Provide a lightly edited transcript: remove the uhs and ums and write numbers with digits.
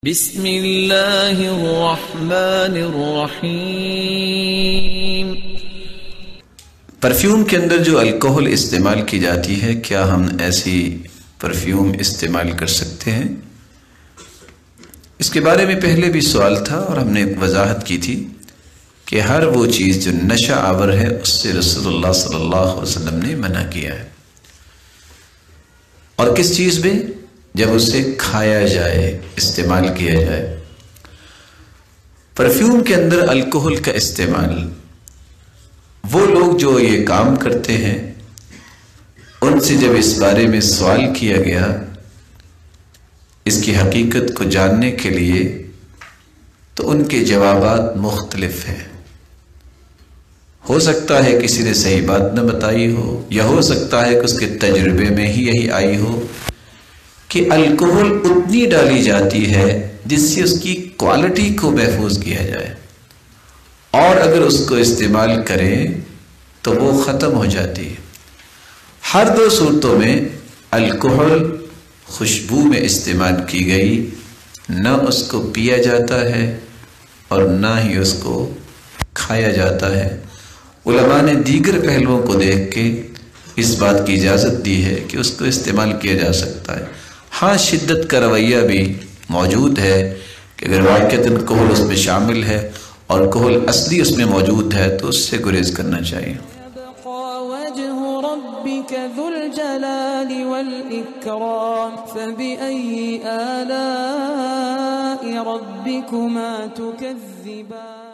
بسم اللہ الرحمن الرحیم۔ پرفیوم کے اندر جو الکحل استعمال کی جاتی ہے، کیا ہم ایسی پرفیوم استعمال کر سکتے ہیں؟ اس کے بارے میں پہلے بھی سوال تھا اور ہم نے ایک وضاحت کی تھی کہ ہر وہ چیز جو نشہ آور ہے اس سے رسول اللہ صلی اللہ علیہ وسلم نے منع کیا ہے۔ اور کس چیز میں؟ جب اسے کھایا جائے، استعمال کیا جائے۔ پرفیوم کے اندر الکحل کا استعمال، وہ لوگ جو یہ کام کرتے ہیں ان سے جب اس بارے میں سوال کیا گیا اس کی حقیقت کو جاننے کے لیے، تو ان کے جوابات مختلف ہیں۔ ہو سکتا ہے کسی نے صحیح بات نہ بتائی ہو، یا ہو سکتا ہے کہ اس کے تجربے میں ہی یہی آئی ہو کہ الکحل اتنی ڈالی جاتی ہے جس سے اس کی کوالٹی کو محفوظ کیا جائے، اور اگر اس کو استعمال کریں تو وہ ختم ہو جاتی ہے۔ ہر دو صورتوں میں الکحل خوشبو میں استعمال کی گئی، نہ اس کو پیا جاتا ہے اور نہ ہی اس کو کھایا جاتا ہے۔ علماء نے دیگر پہلوؤں کو دیکھ کے اس بات کی اجازت دی ہے کہ اس کو استعمال کیا جا سکتا ہے۔ ہاں، شدت کا رویہ بھی موجود ہے کہ اگر واقعتاً کحل اس میں شامل ہے اور کحل اصلی اس میں موجود ہے تو اس سے گریز کرنا چاہیے۔ ربك ذو الجلال والإكرام فبأي آلاء ربكما تكذبان۔